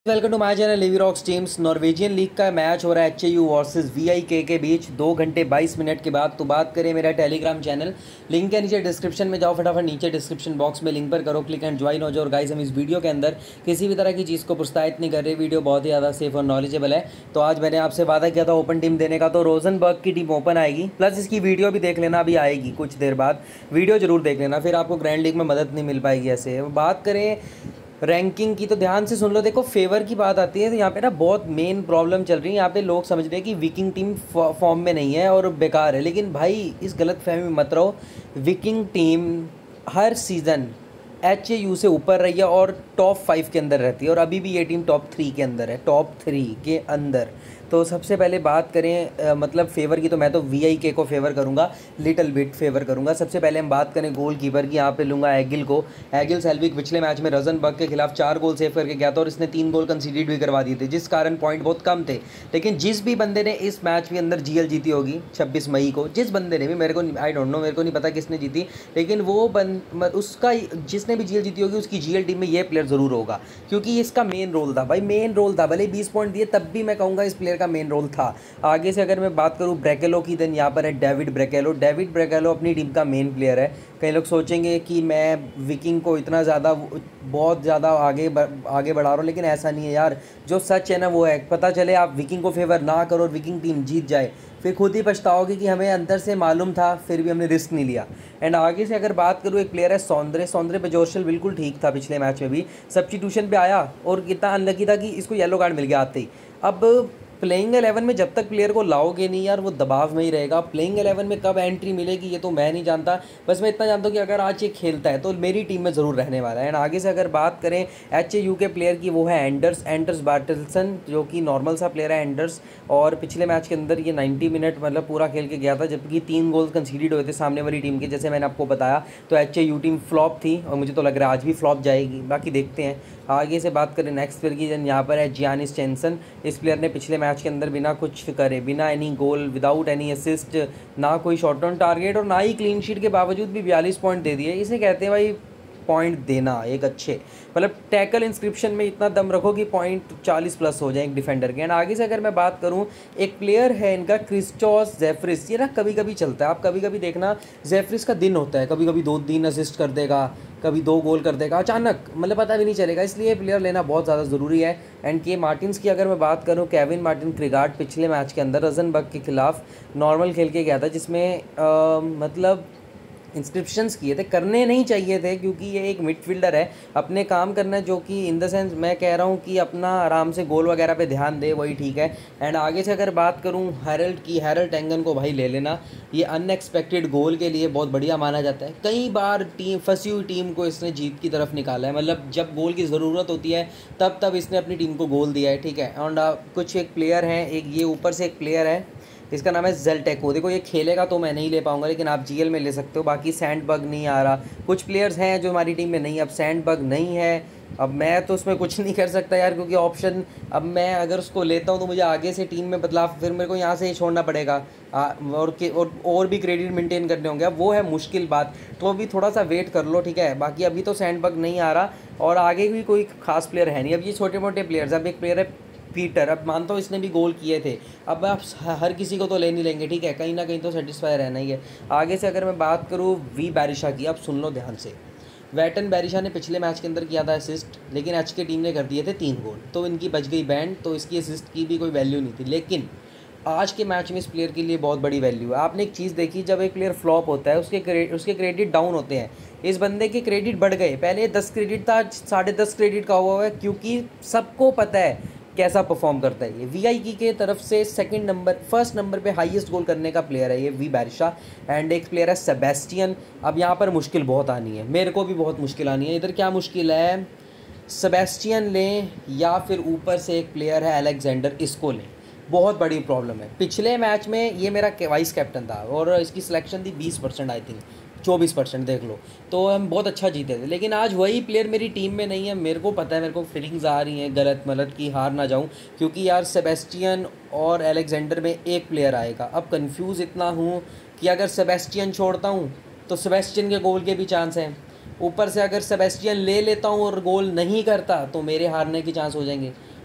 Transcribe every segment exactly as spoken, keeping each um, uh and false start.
Welcome to my channel livi rocks teams. Norwegian league का match हो रहा है H A U versus V I K के बीच दो घंटे बाईस मिनट के बाद। तो बात करें मेरा टेलीग्राम चैनल, लिंक है नीचे डिस्क्रिप्शन में, जाओ फटाफट नीचे डिस्क्रिप्शन बॉक्स में लिंक पर करो क्लिक एंड ज्वाइन हो जाओ। और गाइस, हम इस वीडियो के अंदर किसी भी तरह की चीज़ को प्रोत्साहित नहीं कर रहे, वीडियो बहुत ही ज़्यादा सेफ और नॉलेजेबल है। तो आज मैंने आपसे वादा किया था ओपन टीम देने का, तो रोजनबर्ग की टीम ओपन आएगी, प्लस इसकी वीडियो भी देख लेना, अभी आएगी कुछ देर बाद, वीडियो जरूर देख लेना, फिर आपको ग्रैंड लीग में मदद नहीं मिल पाएगी। ऐसे बात करें रैंकिंग की तो ध्यान से सुन लो। देखो, फेवर की बात आती है तो यहाँ पे ना बहुत मेन प्रॉब्लम चल रही है। यहाँ पे लोग समझ रहे हैं कि विकिंग टीम फॉर्म में नहीं है और बेकार है, लेकिन भाई इस गलत फहमी में मत रहो। विकिंग टीम हर सीज़न एच ए यू से ऊपर रही है और टॉप फाइव के अंदर रहती है, और अभी भी ये टीम टॉप थ्री के अंदर है, टॉप थ्री के अंदर। तो सबसे पहले बात करें आ, मतलब फेवर की, तो मैं तो वी आई के को फेवर करूंगा, लिटिल बिट फेवर करूंगा। सबसे पहले हम बात करें गोल कीपर की, यहाँ पे लूँगा एगिल को। एगिल सेल्विक पिछले मैच में रोजनबर्ग के खिलाफ चार गोल सेव करके गया था और इसने तीन गोल कंसीडर भी करवा दिए थे, जिस कारण पॉइंट बहुत कम थे। लेकिन जिस भी बंदे ने इस मैच के अंदर जी एल जीती होगी छब्बीस मई को, जिस बंदे ने भी, मेरे को आई डोंट नो, मेरे को नहीं पता किसने जीती, लेकिन वो बंद उसका जिसने भी जी एल जीती होगी उसकी जी एल टीम में ये प्लेयर ज़रूर होगा, क्योंकि इसका मेन रोल था भाई, मेन रोल था। भले बीस पॉइंट दिए तब भी मैं कहूँगा इस प्लेयर का मेन रोल था। आगे से अगर मैं बात करूँ ब्रेकेलो की, देन यहाँ पर है डेविड ब्रेकेलो। डेविड ब्रेकेलो अपनी टीम का मेन प्लेयर है। कई लोग सोचेंगे कि मैं विकिंग को इतना ज़्यादा बहुत ज़्यादा आगे आगे बढ़ा रहा हूँ, लेकिन ऐसा नहीं है यार। जो सच है ना वो है, पता चले आप विकिंग को फेवर ना करो और विकिंग टीम जीत जाए, फिर खुद ही पछताओगे कि हमें अंदर से मालूम था फिर भी हमने रिस्क नहीं लिया। एंड आगे से अगर बात करूँ, एक प्लेयर है सौंदर्य। सौंदर्य बेजोरशल बिल्कुल ठीक था पिछले मैच में भी, सब्स्टिट्यूशन पे आया और कितना अनलकी था कि इसको येलो कार्ड मिल गया आते ही। अब प्लेइंग एलेवन में जब तक प्लेयर को लाओगे नहीं यार, वो दबाव में ही रहेगा। प्लेइंग एलेवन में कब एंट्री मिलेगी ये तो मैं नहीं जानता, बस मैं इतना जानता हूँ कि अगर आज ये खेलता है तो मेरी टीम में ज़रूर रहने वाला है। एंड आगे से अगर बात करें एच ए यू के प्लेयर की, वो है एंडर्स एंडर्स बार्टलसन, जो कि नॉर्मल सा प्लेयर है एंडर्स। और पिछले मैच के अंदर ये नाइन्टी मिनट मतलब पूरा खेल के गया था, जबकि तीन गोल कंसीडर हुए थे सामने वाली टीम के, जैसे मैंने आपको बताया। तो H A U team flop थी और मुझे तो लग रहा है आज भी फ्लॉप जाएगी, बाकी देखते हैं। आगे से बात करें नेक्स्ट प्लेयर की, जन यहाँ पर है जियानिस चेंसन। इस प्लेयर ने पिछले मैच के अंदर बिना कुछ करे, बिना any goal, without any assist, ना कोई शॉट ऑन टारगेट और ना ही क्लीन शीट के बावजूद भी बयालीस पॉइंट दे दिए। इसे कहते हैं भाई पॉइंट देना एक अच्छे, मतलब टैकल इंस्क्रिप्शन में इतना दम रखो कि पॉइंट चालीस प्लस हो जाए एक डिफेंडर के। एंड आगे से अगर मैं बात करूं, एक प्लेयर है इनका क्रिस्टोस जेफ्रिस। ये ना कभी कभी चलता है, आप कभी कभी देखना जेफ्रिस का दिन होता है, कभी कभी दो तीन असिस्ट कर देगा, कभी दो गोल कर देगा अचानक, मतलब पता भी नहीं चलेगा, इसलिए प्लेयर लेना बहुत ज़्यादा ज़रूरी है। एंड के मार्टिन्स की अगर मैं बात करूँ, केविन मार्टिन क्रिगार्ड पिछले मैच के अंदर रोजनबर्ग के खिलाफ नॉर्मल खेल के गया था, जिसमें आ, मतलब इंस्क्रिप्शंस किए थे, करने नहीं चाहिए थे, क्योंकि ये एक मिडफील्डर है, अपने काम करना है, जो कि इन द सेंस मैं कह रहा हूँ कि अपना आराम से गोल वगैरह पे ध्यान दे, वही ठीक है। एंड आगे से अगर बात करूँ हैरल्ड की, हैरल्ड टेंगन को भाई ले लेना, ये अनएक्सपेक्टेड गोल के लिए बहुत बढ़िया माना जाता है। कई बार टीम फंसी हुई टीम को इसने जीत की तरफ निकाला है, मतलब जब गोल की ज़रूरत होती है तब तब इसने अपनी टीम को गोल दिया है, ठीक है। एंड कुछ एक प्लेयर हैं, एक ये ऊपर से एक प्लेयर है, इसका नाम है जेल्टेको। देखो ये खेलेगा तो मैं नहीं ले पाऊंगा, लेकिन आप जीएल में ले सकते हो। बाकी सैंडबर्ग नहीं आ रहा, कुछ प्लेयर्स हैं जो हमारी टीम में नहीं, अब सैंडबर्ग नहीं है, अब मैं तो उसमें कुछ नहीं कर सकता यार, क्योंकि ऑप्शन, अब मैं अगर उसको लेता हूँ तो मुझे आगे से टीम में बदलाव, फिर मेरे को यहाँ से ही छोड़ना पड़ेगा आ, और के और, और भी क्रेडिट मेंटेन करने होंगे, अब वो है मुश्किल बात। तो अभी थोड़ा सा वेट कर लो, ठीक है। बाकी अभी तो सैंडबर्ग नहीं आ रहा और आगे भी कोई खास प्लेयर है नहीं, अब ये छोटे मोटे प्लेयर्स। अब एक प्लेयर है पीटर, अब मानता हूँ इसने भी गोल किए थे, अब आप हर किसी को तो ले नहीं लेंगे, ठीक है, कहीं ना कहीं तो सेटिस्फाई रहना ही है। आगे से अगर मैं बात करूँ वी बैरिशा की, अब सुन लो ध्यान से। वेटन बैरिशा ने पिछले मैच के अंदर किया था असिस्ट, लेकिन एच के टीम ने कर दिए थे तीन गोल, तो इनकी बच गई बैंड, तो इसकी असिस्ट की भी कोई वैल्यू नहीं थी। लेकिन आज के मैच में इस प्लेयर के लिए बहुत बड़ी वैल्यू है। आपने एक चीज़ देखी, जब एक प्लेयर फ्लॉप होता है उसके क्रेडिट उसके क्रेडिट डाउन होते हैं, इस बंदे के क्रेडिट बढ़ गए। पहले दस क्रेडिट था, साढ़े दस क्रेडिट का हुआ है, क्योंकि सबको पता है कैसा परफॉर्म करता है ये। वीआईकी के तरफ से सेकंड नंबर, फर्स्ट नंबर पे हाईएस्ट गोल करने का प्लेयर है ये वी बैरिशा। एंड एक प्लेयर है सेबेस्टियन। अब यहाँ पर मुश्किल बहुत आनी है, मेरे को भी बहुत मुश्किल आनी है। इधर क्या मुश्किल है, सेबेस्टियन लें या फिर ऊपर से एक प्लेयर है अलेक्जेंडर, इसको लें, बहुत बड़ी प्रॉब्लम है। पिछले मैच में ये मेरा वाइस कैप्टन था और इसकी सिलेक्शन थी बीस परसेंट, आई थिंक चौबीस परसेंट देख लो, तो हम बहुत अच्छा जीते थे। लेकिन आज वही प्लेयर मेरी टीम में नहीं है, मेरे को पता है, मेरे को फीलिंग्स आ रही हैं गलत मलत की हार ना जाऊं, क्योंकि यार सेबेस्टियन और अलेक्जेंडर में एक प्लेयर आएगा। अब कंफ्यूज इतना हूं कि अगर सेबेस्टियन छोड़ता हूं तो सेबेस्टियन के गोल के भी चांस हैं, ऊपर से अगर सेबेस्टियन ले लेता हूं और गोल नहीं करता तो मेरे हारने के चांस हो जाएंगे।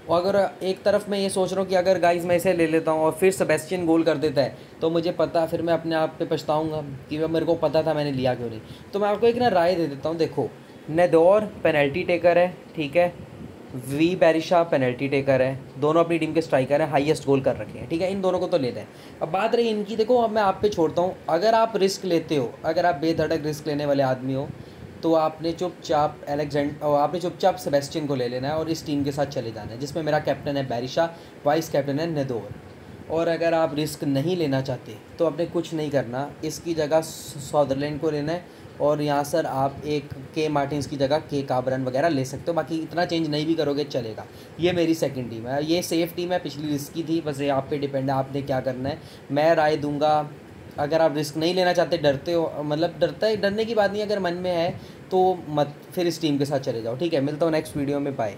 और अगर एक तरफ मैं ये सोच रहा हूँ कि अगर गाइस मैं इसे ले लेता हूँ और फिर सेबेस्टियन गोल कर देता है तो मुझे पता, फिर मैं अपने आप पे पछताऊँगा कि वह मेरे को पता था मैंने लिया क्यों नहीं। तो मैं आपको एक ना राय दे देता हूँ। देखो, नेदौर पेनल्टी टेकर है, ठीक है, वी बैरिशा पेनल्टी टेकर है, दोनों अपनी टीम के स्ट्राइकर हैं, हाईएस्ट गोल कर रखे हैं, ठीक है, इन दोनों को तो लेते हैं। अब बात रही इनकी, देखो अब मैं आप पे छोड़ता हूँ, अगर आप रिस्क लेते हो, अगर आप बेधड़क रिस्क लेने वाले आदमी हो तो आपने चुपचाप एलेक्जेंड आपने चुपचाप सेबेस्टियन को ले लेना है और इस टीम के साथ चले जाना है, जिसमें मेरा कैप्टन है बैरिशा, वाइस कैप्टन है नेदौर। और अगर आप रिस्क नहीं लेना चाहते तो आपने कुछ नहीं करना, इसकी जगह सॉदरलैंड को लेना है और यहाँ सर आप एक के मार्टिन्स की जगह के काबरन वगैरह ले सकते हो, बाकी इतना चेंज नहीं भी करोगे चलेगा। ये मेरी सेकंड टीम है, ये सेफ़ टीम है, पिछली रिस्की थी, बस ये आप पे डिपेंड है आपने क्या करना है। मैं राय दूंगा, अगर आप रिस्क नहीं लेना चाहते, डरते हो, मतलब डरता है, डरने की बात नहीं, अगर मन में है तो मत, फिर इस टीम के साथ चले जाओ, ठीक है। मिलता हूँ नेक्स्ट वीडियो में, बाय।